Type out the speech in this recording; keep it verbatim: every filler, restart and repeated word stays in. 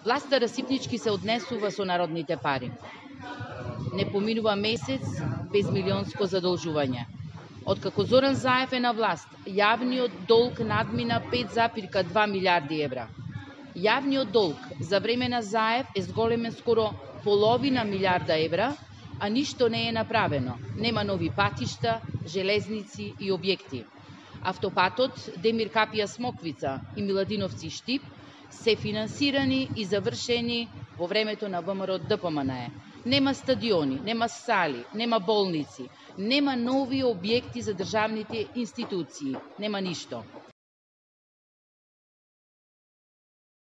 Власта расипнички се однесува со народните пари. Не поминува месец без милионско задолжување. Откако Зоран Заев е на власт, јавниот долг надмина пет запирка две милиарди евра. Јавниот долг за време на Заев е зголемен скоро половина милиарда евра, а ништо не е направено. Нема нови патишта, железници и објекти. Автопатот Демир Капија Смоквица и Миладиновци Штип се финансирани и завршени во времето на ВМРО Д П М Н Е. Нема стадиони, нема сали, нема болници, нема нови објекти за државните институции, нема ништо.